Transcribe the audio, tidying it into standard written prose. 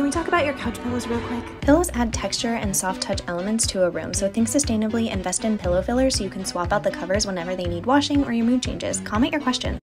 we talk about your couch pillows real quick? Pillows add texture and soft touch elements to a room, so think sustainably, invest in pillow fillers so you can swap out the covers whenever they need washing or your mood changes. Comment your question.